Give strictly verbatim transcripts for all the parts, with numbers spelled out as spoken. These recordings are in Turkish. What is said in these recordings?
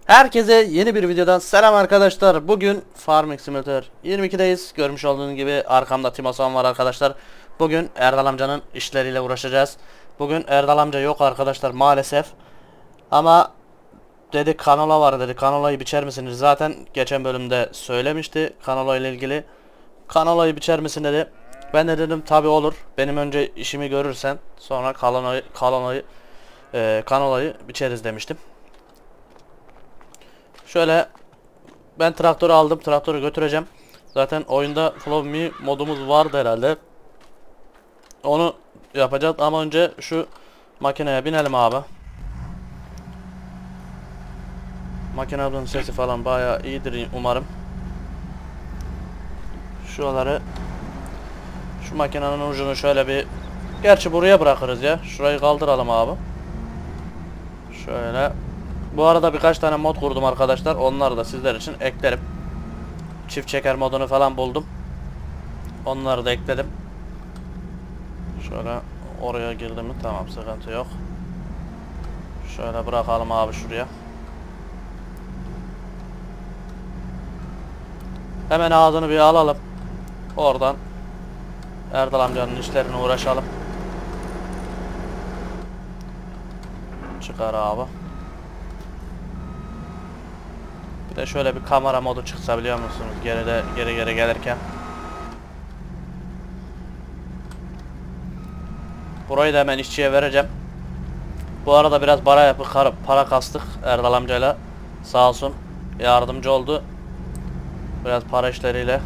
Herkese yeni bir videodan selam arkadaşlar. Bugün Farming Simulator yirmi iki'deyiz. Görmüş olduğunuz gibi arkamda Timosan var arkadaşlar. Bugün Erdal amcanın işleriyle uğraşacağız. Bugün Erdal amca yok arkadaşlar maalesef. Ama dedi kanola var dedi. Kanolayı biçer misiniz? Zaten geçen bölümde söylemişti kanola ile ilgili. Kanolayı biçer misin dedi. Ben de dedim tabi olur. Benim önce işimi görürsen sonra kanolayı, kanolayı, e, kanolayı biçeriz demiştim. Şöyle ben traktörü aldım. Traktörü götüreceğim. Zaten oyunda Follow Me modumuz vardı herhalde. Onu yapacağız ama önce şu makineye binelim abi. Makinenin sesi falan bayağı iyidir umarım. Şuraları şu makinenin ucunu şöyle bir, gerçi buraya bırakırız ya. Şurayı kaldıralım abi. Şöyle. Bu arada birkaç tane mod kurdum arkadaşlar. Onları da sizler için eklerim. Çift çeker modunu falan buldum. Onları da ekledim. Şöyle oraya girdim mi? Tamam, sıkıntı yok. Şöyle bırakalım abi şuraya. Hemen ağzını bir alalım. Oradan Erdal amcanın işlerine uğraşalım. Çıkar abi. Bir de şöyle bir kamera modu çıksa biliyor musunuz? Geride geri geri gelirken. Burayı da hemen işçiye vereceğim. Bu arada biraz para yapıp para kastık Erdal amcayla. Sağ olsun yardımcı oldu. Biraz para işleriyle.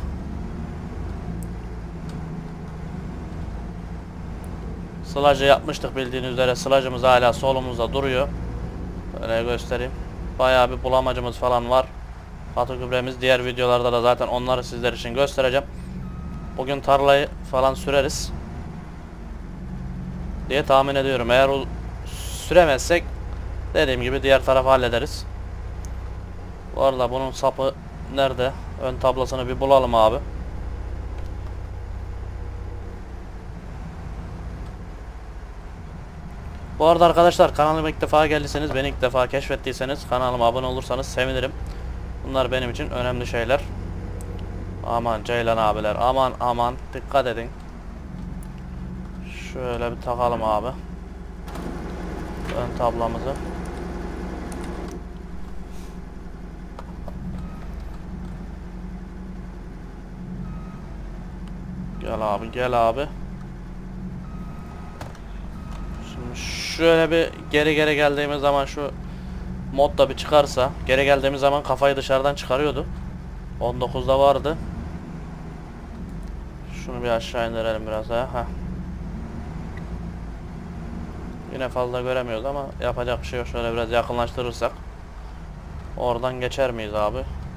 Sılacı yapmıştık bildiğiniz üzere. Sılacımız hala solumuzda duruyor. Böyle göstereyim. Bayağı bir bulamacımız falan var. Katı gübremiz. Diğer videolarda da zaten onları sizler için göstereceğim. Bugün tarlayı falan süreriz diye tahmin ediyorum. Eğer o süremezsek dediğim gibi diğer tarafı hallederiz. Bu arada bunun sapı nerede? Ön tablasını bir bulalım abi. Bu arada arkadaşlar kanalıma ilk defa geldiyseniz, beni ilk defa keşfettiyseniz kanalıma abone olursanız sevinirim. Bunlar benim için önemli şeyler. Aman Ceylan abiler, aman aman dikkat edin. Şöyle bir takalım abi ön tablamızı. Gel abi, gel abi. Şimdi şöyle bir geri geri geldiğimiz zaman şu mod da bir çıkarsa, geri geldiğimiz zaman kafayı dışarıdan çıkarıyordu. on dokuzda vardı. Şunu bir aşağı indirelim biraz daha. Heh. Yine fazla göremiyoruz ama yapacak bir şey yok. Şöyle biraz yakınlaştırırsak oradan geçer miyiz abi?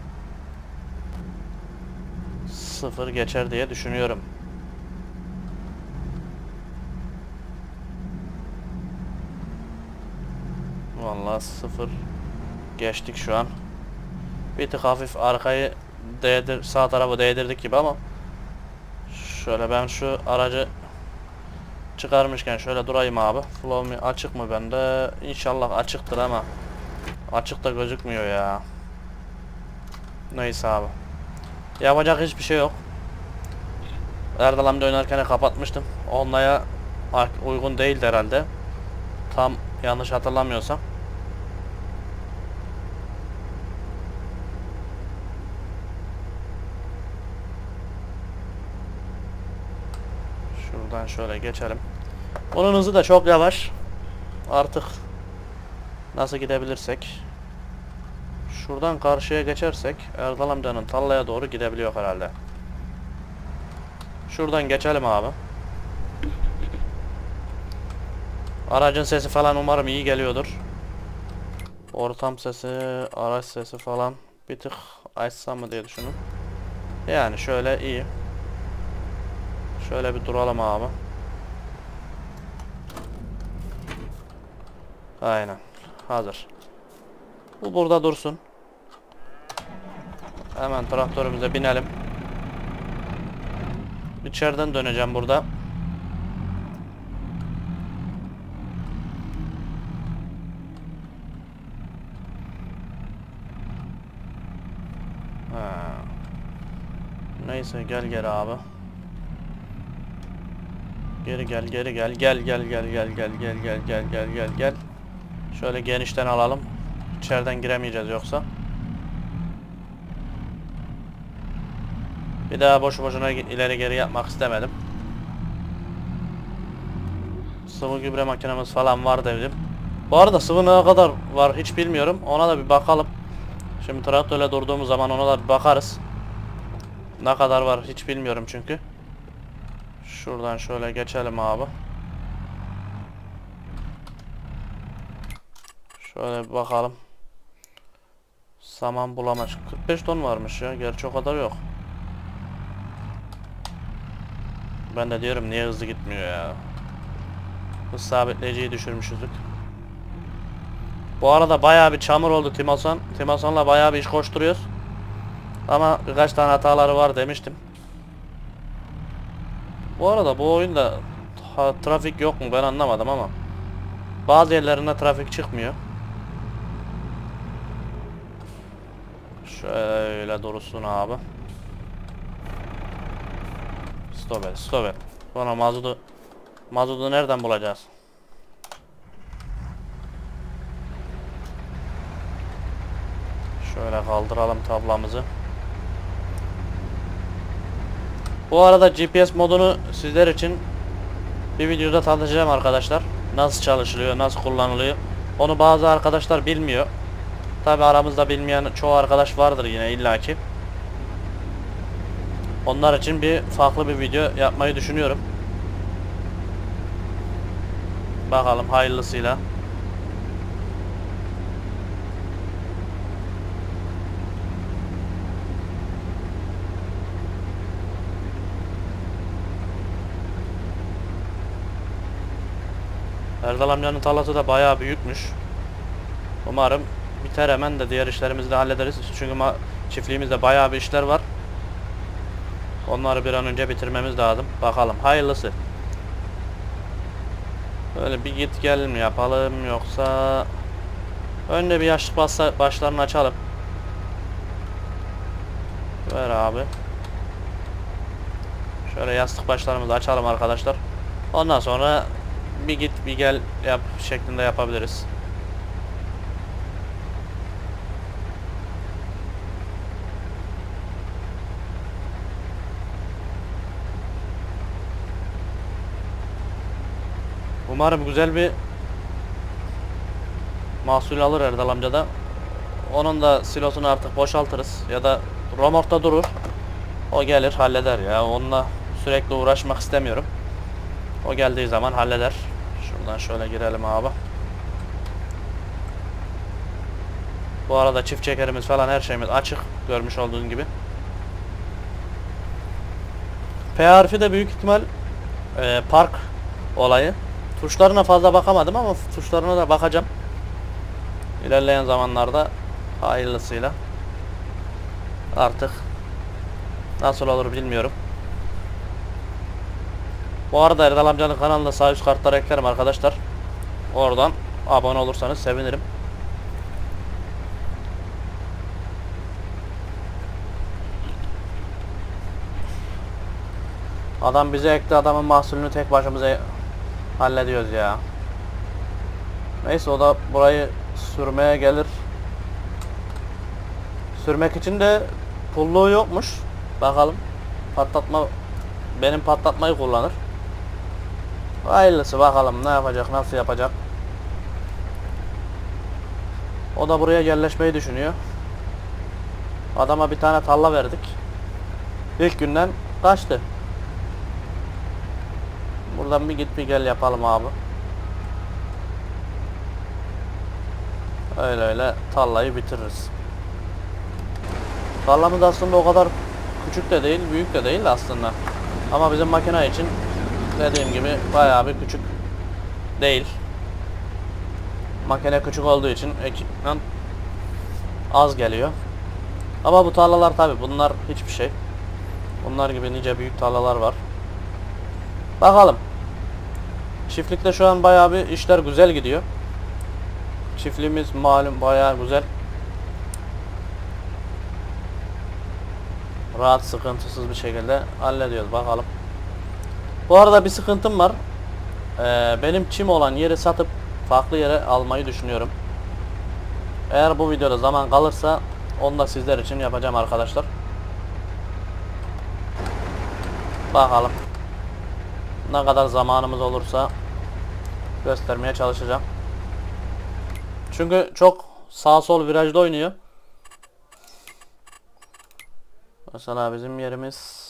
Sıfır geçer diye düşünüyorum. Vallahi sıfır geçtik şu an. Bir tık hafif arkayı değdir, sağ tarafı değdirdik gibi ama şöyle ben şu aracı çıkarmışken şöyle durayım abi. Flow Me açık mı bende? İnşallah açıktır ama açık da gözükmüyor ya. Neyse abi. Yapacak hiçbir şey yok. Erdal amca oynarken kapatmıştım. Onlaya uygun değildi herhalde. Tam yanlış hatırlamıyorsam. Şuradan şöyle geçelim. Bunun hızı da çok yavaş. Artık nasıl gidebilirsek. Şuradan karşıya geçersek Erdal amcanın tarlaya doğru gidebiliyor herhalde. Şuradan geçelim abi. Aracın sesi falan umarım iyi geliyordur. Ortam sesi, araç sesi falan bir tık açsam mı diye düşünün. Yani şöyle iyi. Şöyle bir duralım abi. Aynen. Hazır. Bu burada dursun. Hemen traktörümüze binelim. İçeriden döneceğim burada. Ha. Neyse gel geri abi. Geri gel geri gel gel gel gel gel gel gel gel gel gel gel gel. Şöyle genişten alalım. İçeriden giremeyeceğiz yoksa. Bir daha boşu boşuna ileri geri yapmak istemedim. Sıvı gübre makinemiz falan var dedim. Bu arada sıvı ne kadar var hiç bilmiyorum. Ona da bir bakalım. Şimdi traktörle durduğumuz zaman ona da bir bakarız. Ne kadar var hiç bilmiyorum çünkü. Şuradan şöyle geçelim abi. Şöyle bir bakalım. Saman bulamaç. kırk beş ton varmış ya. Gerçi o kadar yok. Ben de diyorum niye hızlı gitmiyor ya. Hız sabitleyiciyi düşürmüşüzdük. Bu arada bayağı bir çamur oldu Timoson. Timoson'la bayağı bir iş koşturuyoruz. Ama birkaç tane hataları var demiştim. Bu arada bu oyunda ha, trafik yok mu ben anlamadım ama bazı yerlerinde trafik çıkmıyor. Şöyle dursun abi. Stop et, stop et. Sonra mazotu mazotu nereden bulacağız? Şöyle kaldıralım tablamızı. Bu arada G P S modunu sizler için bir videoda tanıtacağım arkadaşlar. Nasıl çalışılıyor, nasıl kullanılıyor. Onu bazı arkadaşlar bilmiyor. Tabi aramızda bilmeyen çoğu arkadaş vardır yine illaki. Onlar için bir farklı bir video yapmayı düşünüyorum. Bakalım hayırlısıyla. Erdal amcanın tarlası da bayağı büyükmüş. Umarım biter hemen de diğer işlerimizi de hallederiz. Çünkü çiftliğimizde bayağı bir işler var. Onları bir an önce bitirmemiz lazım. Bakalım hayırlısı. Böyle bir git gel mi yapalım yoksa önce bir yaşlık başlarını açalım. Ver abi. Şöyle yastık başlarımızı açalım arkadaşlar. Ondan sonra bir git bir gel yap şeklinde yapabiliriz. Umarım güzel bir mahsul alır Erdal amca da. Onun da silosunu artık boşaltırız ya da romorkta durur. O gelir halleder ya. Onunla sürekli uğraşmak istemiyorum. O geldiği zaman halleder. Şuradan şöyle girelim abi. Bu arada çift çekerimiz falan her şeyimiz açık. Görmüş olduğun gibi. P harfi de büyük ihtimal e, park olayı. Tuşlarına fazla bakamadım ama tuşlarına da bakacağım. İlerleyen zamanlarda hayırlısıyla. Artık nasıl olur bilmiyorum. Bu arada Erdal amcanın kanalında sağ üst kartlara eklerim arkadaşlar. Oradan abone olursanız sevinirim. Adam bize ekti, adamın mahsulünü tek başımıza hallediyoruz ya. Neyse o da burayı sürmeye gelir. Sürmek için de pulluğu yokmuş. Bakalım. Patlatma benim patlatmayı kullanır. Hayırlısı bakalım ne yapacak, nasıl yapacak. O da buraya yerleşmeyi düşünüyor. Adama bir tane tarla verdik. İlk günden kaçtı. Buradan bir git bir gel yapalım abi. Öyle öyle tarlayı bitiririz. Tarlamız aslında o kadar küçük de değil, büyük de değil aslında. Ama bizim makine için dediğim gibi bayağı bir küçük değil. Makine küçük olduğu için ekipman az geliyor. Ama bu tarlalar tabi bunlar hiçbir şey. Bunlar gibi nice büyük tarlalar var. Bakalım. Çiftlikte şu an bayağı bir işler güzel gidiyor. Çiftliğimiz malum bayağı güzel. rahat, sıkıntısız bir şekilde hallediyoruz. Bakalım. Bu arada bir sıkıntım var. Ee, benim çim olan yeri satıp farklı yere almayı düşünüyorum. Eğer bu videoda zaman kalırsa onu da sizler için yapacağım arkadaşlar. Bakalım. Ne kadar zamanımız olursa göstermeye çalışacağım. Çünkü çok sağ sol virajda oynuyor. Mesela bizim yerimiz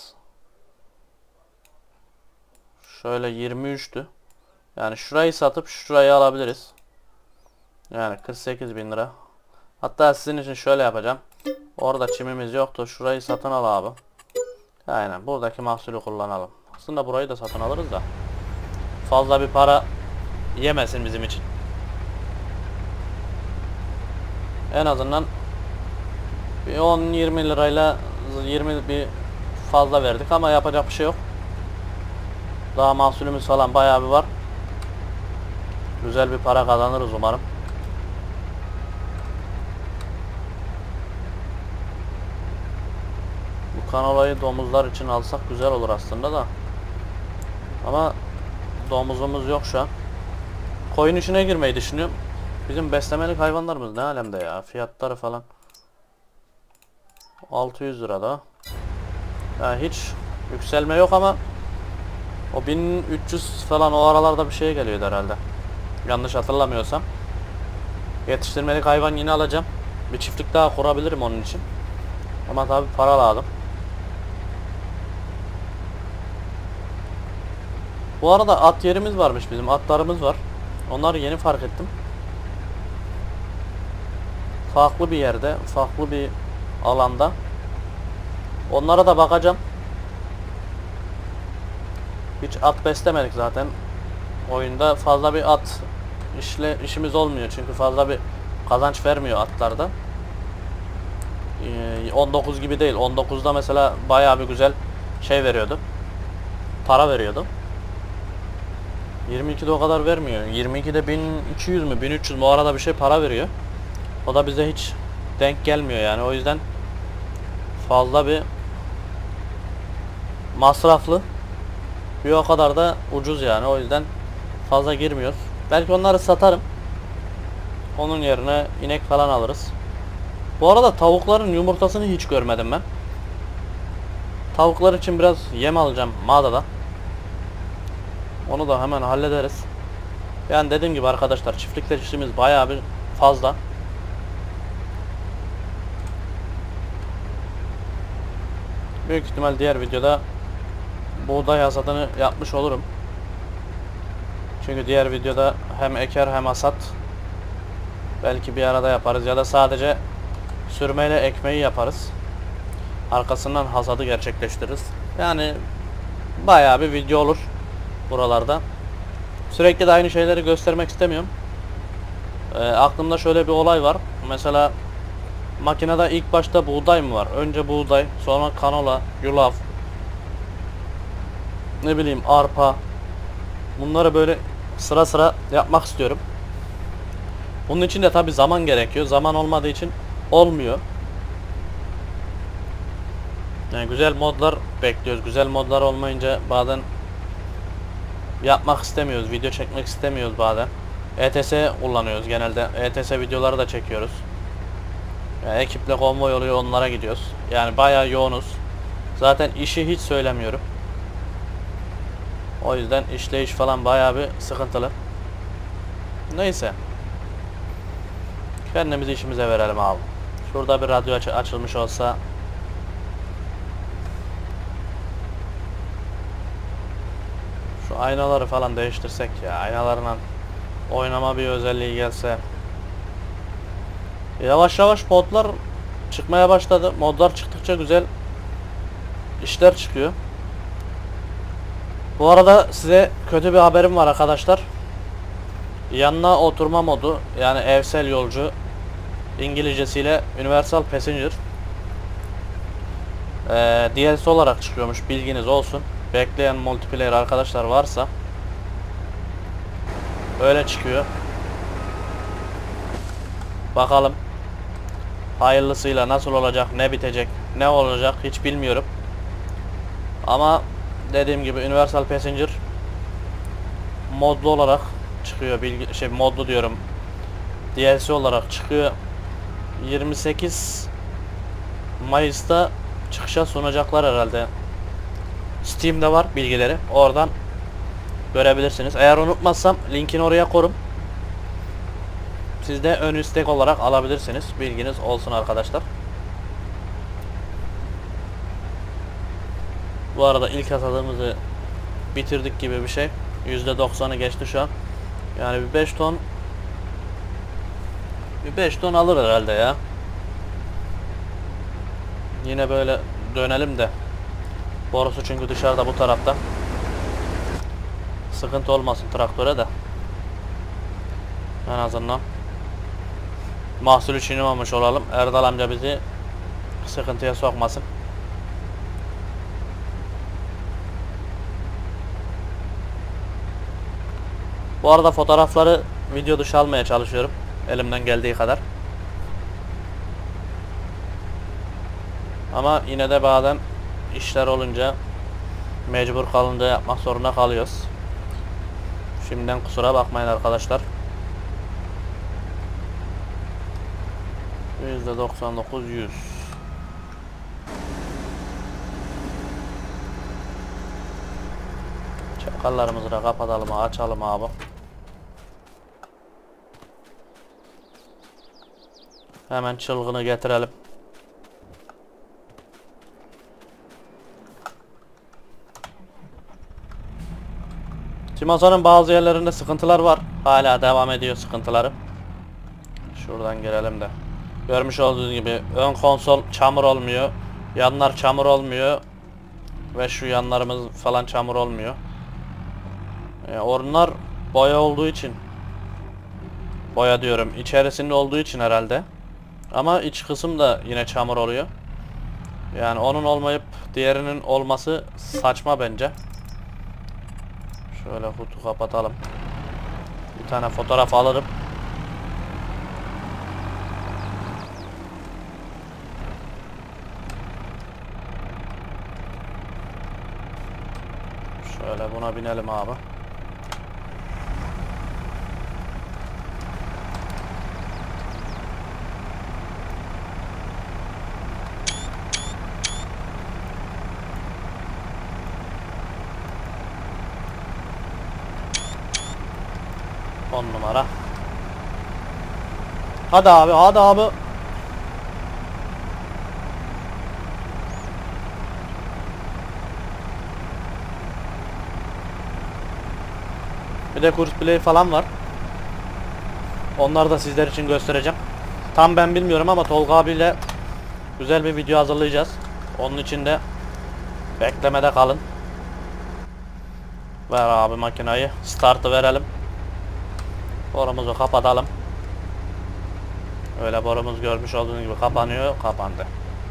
şöyle yirmi üçtü. Yani şurayı satıp şurayı alabiliriz. Yani kırk sekiz bin lira. Hatta sizin için şöyle yapacağım. Orada çimimiz yoktu. Şurayı satın al abi. Aynen, buradaki mahsulü kullanalım. Aslında burayı da satın alırız da fazla bir para yemesin bizim için. En azından bir on yirmi lirayla yirmi bir fazla verdik ama yapacak bir şey yok. Daha mahsulümüz falan bayağı bir var. Güzel bir para kazanırız umarım. Bu kanolayı domuzlar için alsak güzel olur aslında da. Ama domuzumuz yok şu an. Koyun işine girmeyi düşünüyorum. Bizim beslemelik hayvanlarımız ne alemde ya. Fiyatları falan altı yüz lirada. Yani hiç yükselme yok ama o bin üç yüz falan o aralarda bir şeye geliyordu herhalde. Yanlış hatırlamıyorsam. Yetiştirmelik hayvan yine alacağım. Bir çiftlik daha kurabilirim onun için. Ama tabi para lazım. Bu arada at yerimiz varmış bizim. Atlarımız var. Onları yeni fark ettim. Farklı bir yerde, farklı bir alanda. Onlara da bakacağım. Hiç at beslemedik zaten. Oyunda fazla bir at işle işimiz olmuyor çünkü fazla bir kazanç vermiyor atlarda. Ee, on dokuz gibi değil. on dokuzda mesela bayağı bir güzel şey veriyordu. Para veriyordu. yirmi ikide o kadar vermiyor. yirmi ikide bin iki yüz mü bin üç yüz mu o arada bir şey para veriyor. O da bize hiç denk gelmiyor yani. O yüzden fazla bir masraflı. Bir o kadar da ucuz yani. O yüzden fazla girmiyoruz. Belki onları satarım. Onun yerine inek falan alırız. Bu arada tavukların yumurtasını hiç görmedim ben. Tavuklar için biraz yem alacağım mağazadan. Onu da hemen hallederiz. Yani dediğim gibi arkadaşlar, çiftlikte işimiz bayağı bir fazla. Büyük ihtimal diğer videoda buğday hasadını yapmış olurum. Çünkü diğer videoda hem eker hem hasat belki bir arada yaparız ya da sadece sürmeyle ekmeği yaparız. Arkasından hasadı gerçekleştiririz. Yani bayağı bir video olur buralarda. Sürekli de aynı şeyleri göstermek istemiyorum. E, aklımda şöyle bir olay var. Mesela makinede ilk başta buğday mı var? Önce buğday, sonra kanola, yulaf, ne bileyim arpa. Bunları böyle sıra sıra yapmak istiyorum. Bunun için de tabi zaman gerekiyor. Zaman olmadığı için olmuyor. Yani güzel modlar bekliyoruz. Güzel modlar olmayınca bazen yapmak istemiyoruz. Video çekmek istemiyoruz bazen. E T S kullanıyoruz genelde. E T S videoları da çekiyoruz. Yani ekiple konvoy oluyor, onlara gidiyoruz. Yani bayağı yoğunuz. Zaten işi hiç söylemiyorum. O yüzden işleyiş falan bayağı bir sıkıntılı. Neyse. Kendimizi işimize verelim abi. Şurada bir radyo aç açılmış olsa. Şu aynaları falan değiştirsek ya. Aynalarla oynama bir özelliği gelse. Yavaş yavaş modlar çıkmaya başladı. Modlar çıktıkça güzel işler çıkıyor. Bu arada size kötü bir haberim var arkadaşlar. Yanına oturma modu, yani evsel yolcu, İngilizcesiyle Universal Passenger, ee, D L C olarak çıkıyormuş, bilginiz olsun. Bekleyen multiplayer arkadaşlar varsa öyle çıkıyor. Bakalım. Hayırlısıyla nasıl olacak, ne bitecek, ne olacak hiç bilmiyorum. Ama dediğim gibi Universal Passenger modlu olarak çıkıyor, bilgi şey modlu diyorum, D L C olarak çıkıyor. yirmi sekiz Mayıs'ta çıkışa sunacaklar herhalde. Steam'de var bilgileri, oradan görebilirsiniz. Eğer unutmazsam linkini oraya korum. Siz de ön istek olarak alabilirsiniz, bilginiz olsun arkadaşlar. Bu arada ilk hasadımızı bitirdik gibi bir şey. yüzde doksanı geçti şu an. Yani bir beş ton bir beş ton alır herhalde ya. Yine böyle dönelim de. Borusu çünkü dışarıda bu tarafta. Sıkıntı olmasın traktöre de. En azından mahsulü çiğnememiş olalım. Erdal amca bizi sıkıntıya sokmasın. Bu arada fotoğrafları video dışı almaya çalışıyorum. Elimden geldiği kadar. Ama yine de bazen işler olunca mecbur kalınca yapmak zorunda kalıyoruz. Şimdiden kusura bakmayın arkadaşlar. yüzde doksan dokuz yüz. Çakallarımızı da kapatalım, açalım abi. Hemen çılgını getirelim. Timosa'nın bazı yerlerinde sıkıntılar var. Hala devam ediyor sıkıntıları. Şuradan girelim de. Görmüş olduğunuz gibi ön konsol çamur olmuyor. Yanlar çamur olmuyor. Ve şu yanlarımız falan çamur olmuyor. Yani onlar boya olduğu için. Boya diyorum. İçerisinde olduğu için herhalde. Ama iç kısım da yine çamur oluyor. Yani onun olmayıp diğerinin olması saçma bence. Şöyle kutu kapatalım. Bir tane fotoğraf alırım. Şöyle buna binelim abi. on numara. Hadi abi, hadi abi. Bir de kurs play falan var. Onları da sizler için göstereceğim. Tam ben bilmiyorum ama Tolga abiyle güzel bir video hazırlayacağız. Onun için de beklemede kalın. Ver abi makinayı. Start'ı verelim. Borumuzu kapatalım. Öyle borumuz görmüş olduğunuz gibi kapanıyor. Kapandı.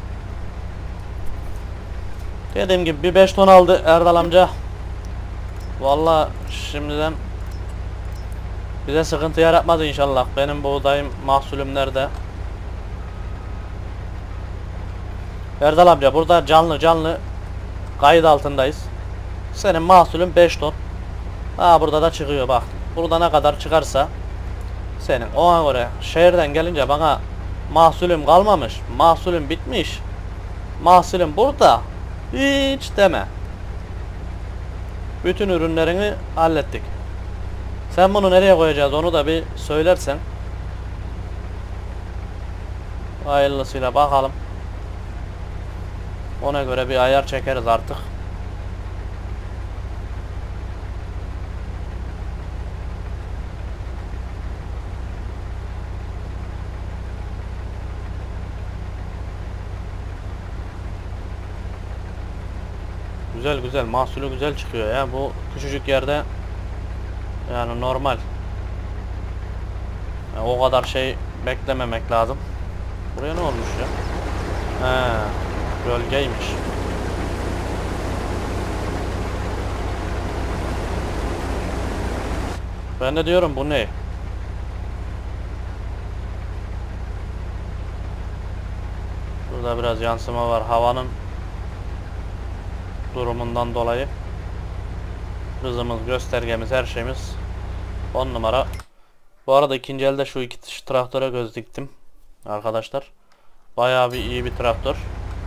Dediğim gibi bir beş ton aldı Erdal amca. Vallahi şimdiden bize sıkıntı yaratmaz inşallah. Benim buğdayım, mahsulüm nerede? Erdal amca burada canlı canlı kayıt altındayız. Senin mahsulün beş ton. Ha burada da çıkıyor bak. Burada ne kadar çıkarsa senin. Ona göre şehirden gelince bana mahsulüm kalmamış, mahsulüm bitmiş, mahsulüm burada hiç deme. Bütün ürünlerini hallettik. Sen bunu nereye koyacağız onu da bir söylersen. Hayırlısıyla bakalım. Ona göre bir ayar çekeriz artık. Güzel güzel mahsulü güzel çıkıyor ya bu küçücük yerde, yani normal. Yani o kadar şey beklememek lazım. Buraya ne olmuş ya? He, gölgeymiş. Ben de diyorum bu ne? Şurada biraz yansıma var havanın durumundan dolayı. Hızımız, göstergemiz, her şeyimiz on numara. Bu arada ikinci elde şu iki şu traktöre göz diktim arkadaşlar. Bayağı bir iyi bir traktör.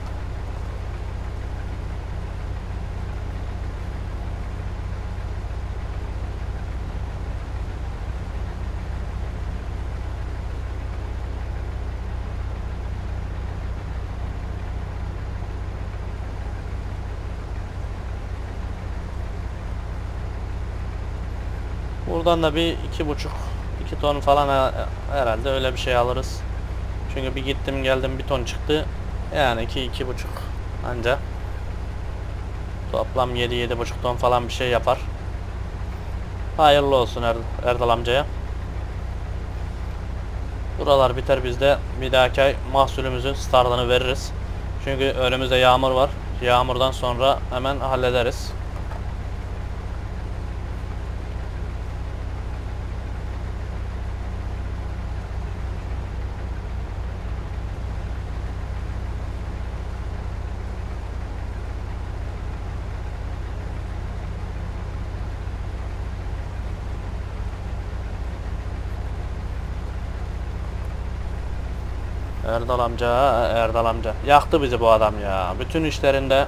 Buradan da bir iki buçuk iki ton falan herhalde öyle bir şey alırız. Çünkü bir gittim geldim bir ton çıktı. Yani iki iki buçuk anca. Toplam yedi yedi buçuk ton falan bir şey yapar. Hayırlı olsun er Erdal amcaya. Buralar biter, biz de bir dahaki ay mahsulümüzün startını veririz. Çünkü önümüzde yağmur var. Yağmurdan sonra hemen hallederiz. Erdal amca, Erdal amca. Yaktı bizi bu adam ya. Bütün işlerinde.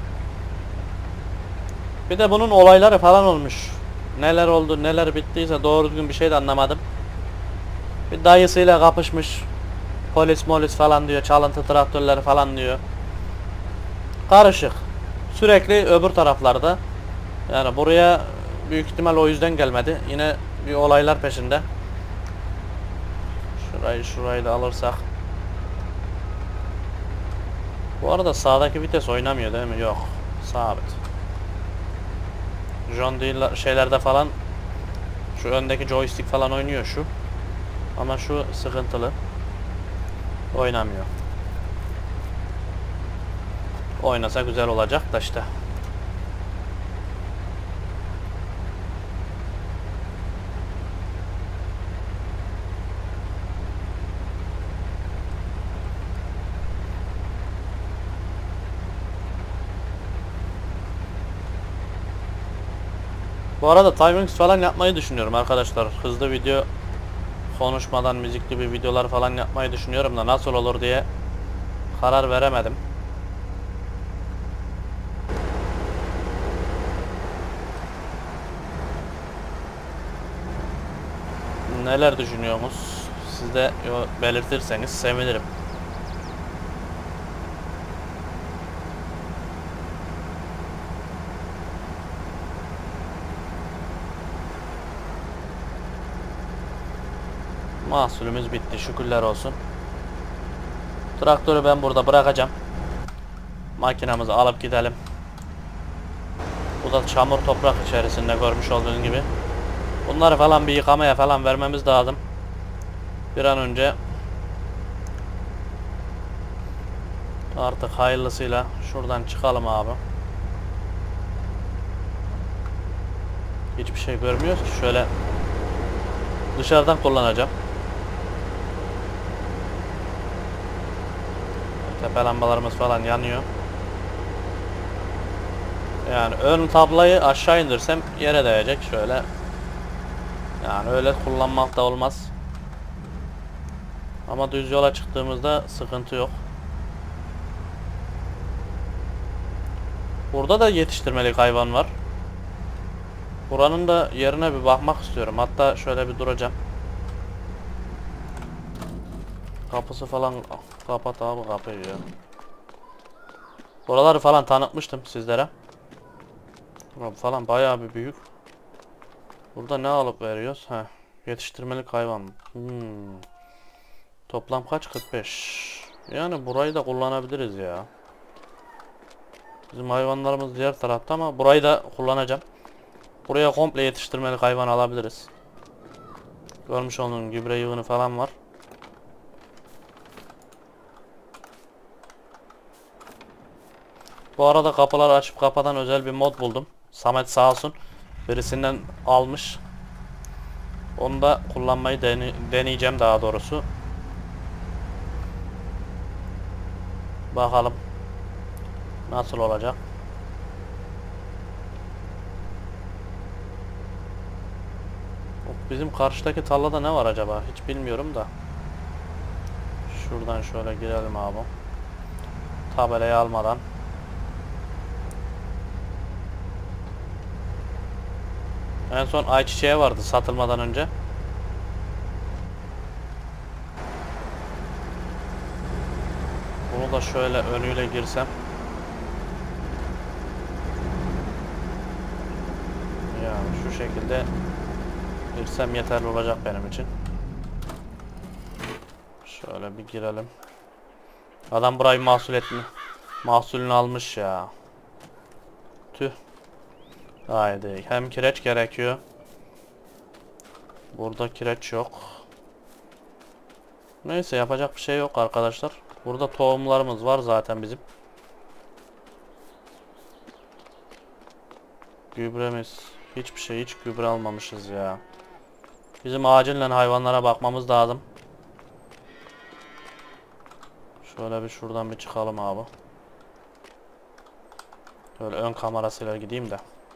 Bir de bunun olayları falan olmuş. Neler oldu, neler bittiyse doğru düzgün bir şey de anlamadım. Bir dayısıyla kapışmış. Polis molis falan diyor. Çalıntı traktörleri falan diyor. Karışık. Sürekli öbür taraflarda. Yani buraya büyük ihtimal o yüzden gelmedi. Yine bir olaylar peşinde. Şurayı şurayı da alırsak. Bu arada sağdaki vites oynamıyor değil mi? Yok. Sabit. John Deere şeylerde falan şu öndeki joystick falan oynuyor şu. Ama şu sıkıntılı. Oynamıyor. Oynasa güzel olacak da işte. Bu arada timings falan yapmayı düşünüyorum arkadaşlar. Hızlı video, konuşmadan müzikli bir videolar falan yapmayı düşünüyorum da nasıl olur diye karar veremedim. Neler düşünüyorsunuz? Siz de belirtirseniz sevinirim. Mahsulümüz bitti, şükürler olsun. Traktörü ben burada bırakacağım. Makinamızı alıp gidelim. Bu da çamur toprak içerisinde görmüş olduğunuz gibi. Bunları falan bir yıkamaya falan vermemiz lazım. Bir an önce. Artık hayırlısıyla şuradan çıkalım abi. Hiçbir şey görmüyoruz ki, şöyle dışarıdan kullanacağım. Tepe lambalarımız falan yanıyor. Yani ön tablayı aşağı indirsem yere değecek şöyle. Yani öyle kullanmak da olmaz. Ama düz yola çıktığımızda sıkıntı yok. Burada da yetiştirmelik hayvan var. Buranın da yerine bir bakmak istiyorum. Hatta şöyle bir duracağım. Kapısı falan kapat abi, kapıyı ya. Buraları falan tanıtmıştım sizlere. Bura falan bayağı bir büyük. Burada ne alıp veriyoruz? Heh, yetiştirmelik hayvan. Hmm. Toplam kaç? kırk beş. Yani burayı da kullanabiliriz ya. Bizim hayvanlarımız diğer tarafta ama burayı da kullanacağım. Buraya komple yetiştirmelik hayvan alabiliriz. Görmüş olduğunuz gübre yığını falan var. Bu arada kapıları açıp kapatan özel bir mod buldum. Samet sağ olsun birisinden almış. Onu da kullanmayı dene deneyeceğim daha doğrusu. Bakalım nasıl olacak. Bizim karşıdaki tarlada ne var acaba? Hiç bilmiyorum da. Şuradan şöyle girelim abi. Tabelayı almadan. En son ayçiçeği vardı satılmadan önce. Bunu da şöyle önüyle girsem. Yani şu şekilde girsem yeterli olacak benim için. Şöyle bir girelim. Adam burayı mahsul etmi. Mahsulünü almış ya. Tüh. Haydi. Hem kireç gerekiyor. Burada kireç yok. Neyse yapacak bir şey yok arkadaşlar. Burada tohumlarımız var zaten bizim. Gübremiz. Hiçbir şey, hiç gübre almamışız ya. Bizim acilen hayvanlara bakmamız lazım. Şöyle bir şuradan bir çıkalım abi. Böyle ön kamerasıyla gideyim de.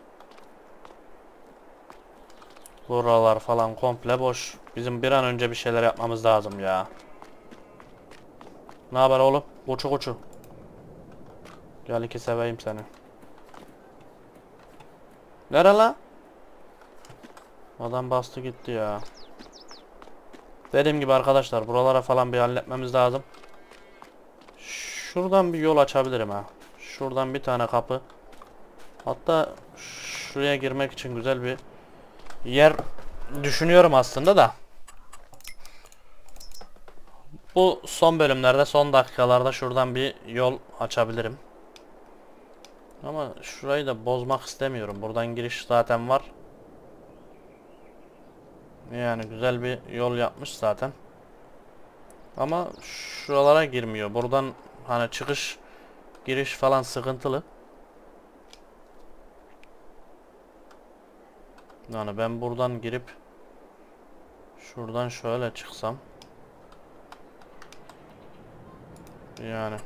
Buralar falan komple boş. Bizim bir an önce bir şeyler yapmamız lazım ya. Ne haber oğlum? Koçu koçu. Gel iki seveyim seni. Nere la? Adam bastı gitti ya. Dediğim gibi arkadaşlar buralara falan bir halletmemiz lazım. Şuradan bir yol açabilirim ha. Şuradan bir tane kapı. Hatta şuraya girmek için güzel bir yer düşünüyorum aslında da. Bu son bölümlerde, son dakikalarda şuradan bir yol açabilirim. Ama şurayı da bozmak istemiyorum. Buradan giriş zaten var. Yani güzel bir yol yapmış zaten. Ama şuralara girmiyor. Buradan hani çıkış, giriş falan sıkıntılı. Yani ben buradan girip şuradan şöyle çıksam. Yani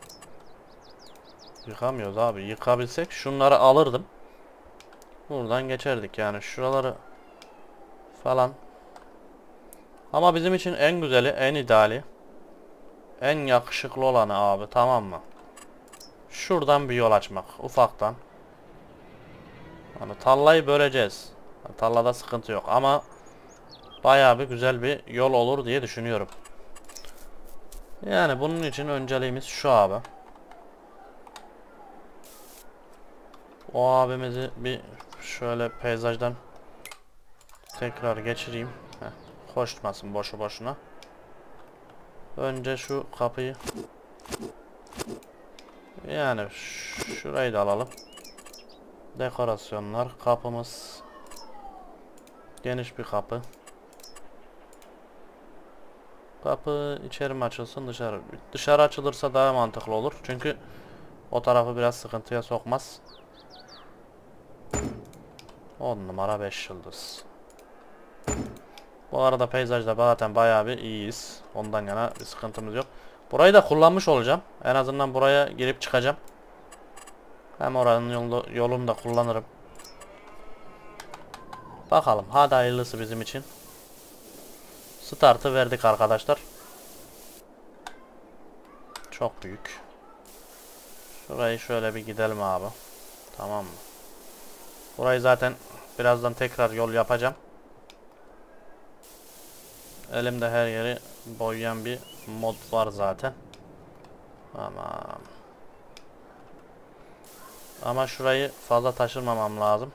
yıkamıyoruz abi. Yıkabilsek şunları alırdım. Buradan geçerdik yani şuraları falan. Ama bizim için en güzeli, en ideali, en yakışıklı olanı abi, tamam mı? Şuradan bir yol açmak ufaktan. Hani tarlayı böleceğiz. Tarlada sıkıntı yok ama bayağı bir güzel bir yol olur diye düşünüyorum. Yani bunun için önceliğimiz şu abi. O abimizi bir şöyle peyzajdan tekrar geçireyim. Heh, koşmasın boşu boşuna. Önce şu kapıyı, yani şurayı da alalım. Dekorasyonlar, kapımız geniş bir kapı. Kapı içeri mi açılsın, dışarı? Dışarı açılırsa daha mantıklı olur. Çünkü o tarafı biraz sıkıntıya sokmaz. on numara beş yıldız. Bu arada peyzajda zaten bayağı bir iyiyiz. Ondan yana bir sıkıntımız yok. Burayı da kullanmış olacağım. En azından buraya girip çıkacağım. Hem oranın yolu, yolunu da kullanırım. Bakalım. Hadi hayırlısı bizim için. Start'ı verdik arkadaşlar. Çok büyük. Şurayı şöyle bir gidelim abi. Tamam mı? Burayı zaten birazdan tekrar yol yapacağım. Elimde her yeri boyayan bir mod var zaten. Tamam. Ama şurayı fazla taşırmamam lazım.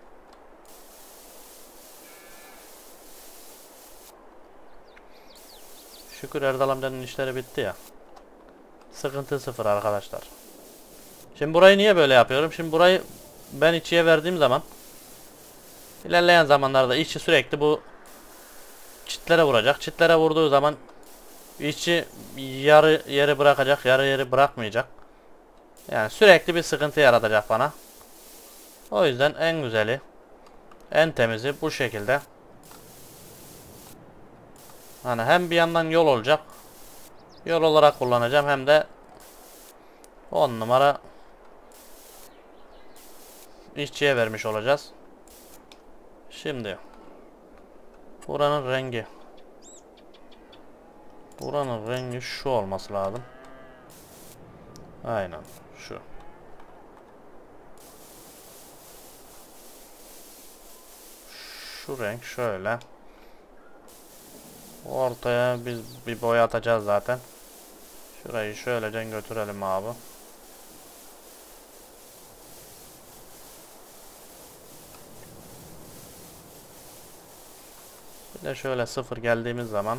Şükür Erdal amcanın işleri bitti ya. Sıkıntı sıfır arkadaşlar. Şimdi burayı niye böyle yapıyorum? Şimdi burayı ben işçiye verdiğim zaman ilerleyen zamanlarda işçi sürekli bu çitlere vuracak. Çitlere vurduğu zaman işçi yarı yeri bırakacak, yarı yeri bırakmayacak. Yani sürekli bir sıkıntı yaratacak bana. O yüzden en güzeli, en temizi bu şekilde. Hani hem bir yandan yol olacak. Yol olarak kullanacağım hem de on numara işçiye vermiş olacağız. Şimdi buranın rengi buranın rengi şu olması lazım. Aynen şu. Şu renk şöyle. Ortaya biz bir boya atacağız zaten. Şurayı şöylece götürelim abi. Bir de şöyle sıfır geldiğimiz zaman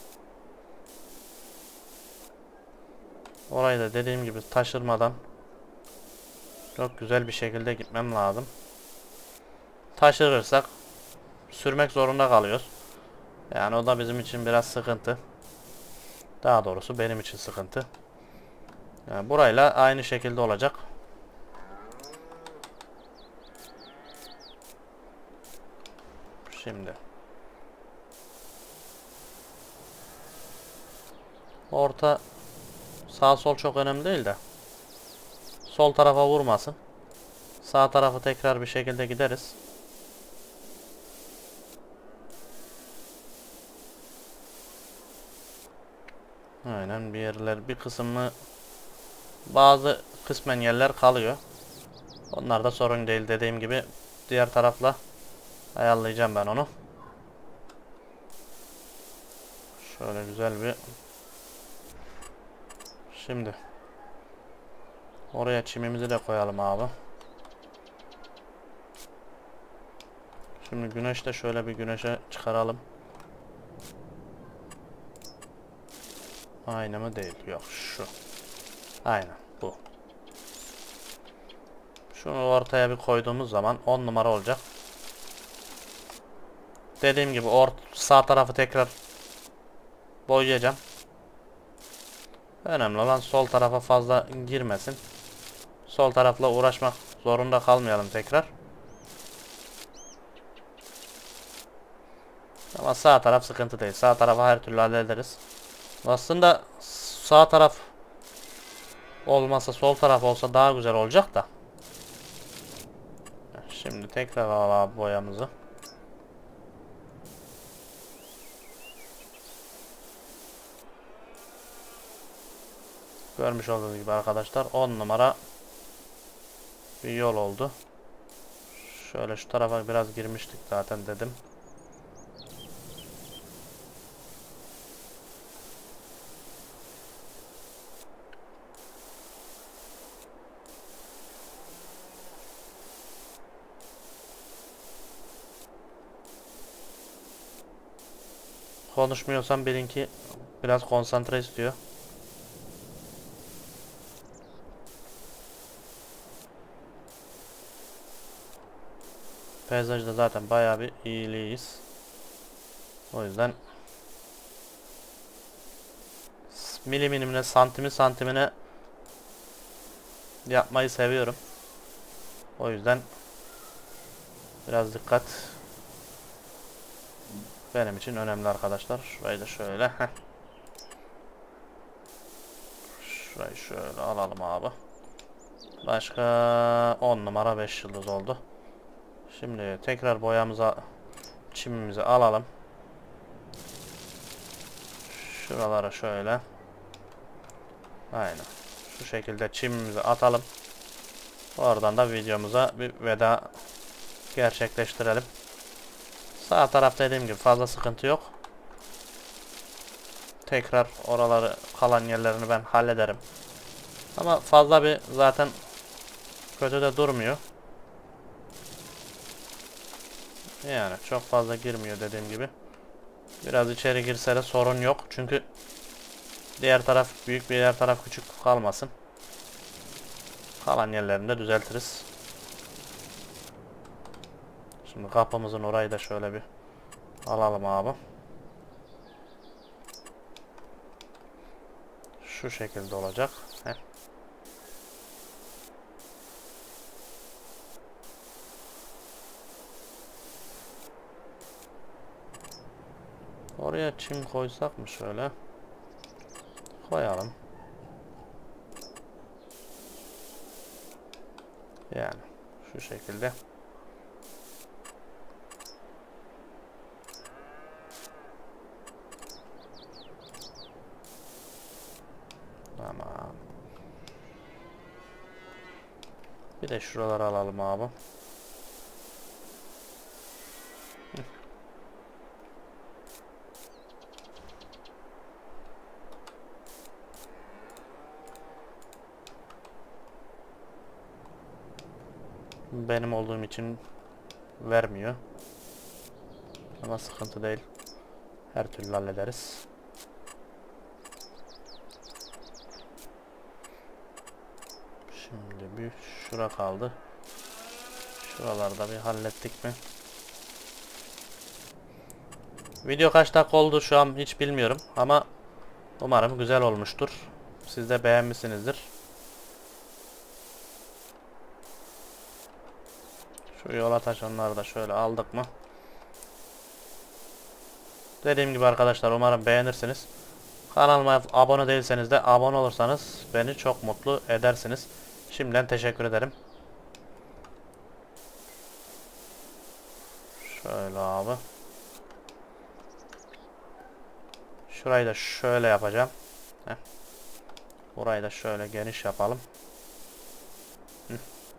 orayı da dediğim gibi taşırmadan çok güzel bir şekilde gitmem lazım. Taşırırsak sürmek zorunda kalıyoruz. Yani o da bizim için biraz sıkıntı. Daha doğrusu benim için sıkıntı. Yani burayla aynı şekilde olacak. Şimdi orta sağ sol çok önemli değil de sol tarafa vurmasın. Sağ tarafı tekrar bir şekilde gideriz. Aynen bir yerler bir kısmı bazı kısmen yerler kalıyor. Onlar da sorun değil, dediğim gibi diğer tarafla ayarlayacağım ben onu. Şöyle güzel bir şimdi oraya çimimizi de koyalım abi. Şimdi güneş de şöyle bir güneşe çıkaralım. Aynı mı değil? Yok şu. Aynen bu. Şunu ortaya bir koyduğumuz zaman on numara olacak. Dediğim gibi ort sağ tarafı tekrar boyayacağım. Önemli olan sol tarafa fazla girmesin. Sol tarafla uğraşmak zorunda kalmayalım tekrar. Ama sağ taraf sıkıntı değil. Sağ tarafa her türlü hallederiz. Aslında sağ taraf olmasa sol taraf olsa daha güzel olacak da. Şimdi tekrar alalım boyamızı. Görmüş olduğunuz gibi arkadaşlar on numara bir yol oldu. Şöyle şu tarafa biraz girmiştik zaten dedim. Konuşmuyorsam bilin ki biraz konsantre istiyor. Peyzajda zaten bayağı bir iyiliyiz. O yüzden miliminimine santimi santimine yapmayı seviyorum. O yüzden biraz dikkat benim için önemli arkadaşlar. Şurayı da şöyle. Heh. Şurayı şöyle alalım abi. Başka on numara beş yıldız oldu. Şimdi tekrar boyamıza çimimizi alalım. Şuralara şöyle. Aynen. Şu şekilde çimimizi atalım. Oradan da videomuza bir veda gerçekleştirelim. Sağ taraf dediğim gibi fazla sıkıntı yok. Tekrar oraları kalan yerlerini ben hallederim. Ama fazla bir zaten kötü de durmuyor. Yani çok fazla girmiyor dediğim gibi. Biraz içeri girse de sorun yok. Çünkü diğer taraf büyük, bir diğer taraf küçük kalmasın. Kalan yerlerini de düzeltiriz. Şimdi kapımızın orayı da şöyle bir alalım abi. Şu şekilde olacak. Heh. Oraya çim koysak mı şöyle? Koyalım. Yani şu şekilde. Tamam. Bir de şuraları alalım abi. Benim olduğum için vermiyor. Ama sıkıntı değil. Her türlü hallederiz. Şimdi bir şura kaldı. Şuralarda bir hallettik mi? Video kaç dakika oldu şu an hiç bilmiyorum ama umarım güzel olmuştur. Siz de beğenmişsinizdir. Şu yola taşanları da şöyle aldık mı? Dediğim gibi arkadaşlar umarım beğenirsiniz. Kanalıma abone değilseniz de abone olursanız beni çok mutlu edersiniz. Şimdiden teşekkür ederim. Şöyle abi. Şurayı da şöyle yapacağım. Heh. Burayı da şöyle geniş yapalım. Hı.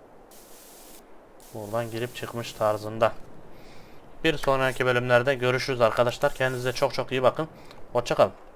Buradan girip çıkmış tarzında. Bir sonraki bölümlerde görüşürüz arkadaşlar. Kendinize çok çok iyi bakın. Hoşça kalın.